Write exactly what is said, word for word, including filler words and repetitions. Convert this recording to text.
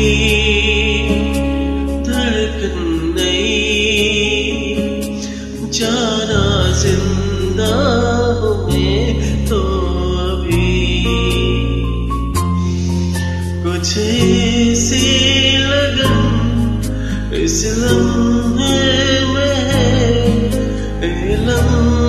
धड़कन नई, जाना जिंदा हूँ मैं तो अभी। कुछ ऐसी लगन इस लम्हे में है, ए लम्हे